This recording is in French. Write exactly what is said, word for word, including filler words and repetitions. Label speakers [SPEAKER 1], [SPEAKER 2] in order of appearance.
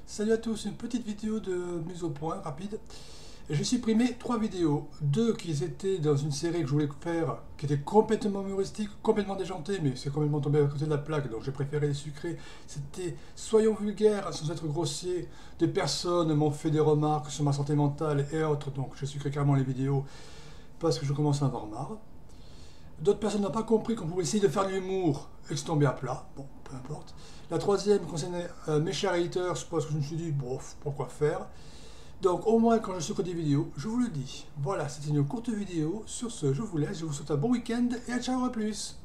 [SPEAKER 1] Salut à tous, une petite vidéo de mise au point rapide. J'ai supprimé trois vidéos, deux qui étaient dans une série que je voulais faire, qui était complètement humoristique, complètement déjantée, mais c'est complètement tombé à côté de la plaque, donc j'ai préféré les sucrer. C'était soyons vulgaires sans être grossiers. Des personnes m'ont fait des remarques sur ma santé mentale et autres, donc j'ai sucré carrément les vidéos parce que je commence à en avoir marre. D'autres personnes n'ont pas compris qu'on pouvait essayer de faire de l'humour et que c'est tombé à plat. Bon, peu importe. La troisième concernait euh, mes chers haters, parce que je me suis dit, bof, pourquoi faire. Donc au moins quand je sucre des vidéos, je vous le dis. Voilà, c'était une courte vidéo. Sur ce, je vous laisse, je vous souhaite un bon week-end et à ciao, à plus.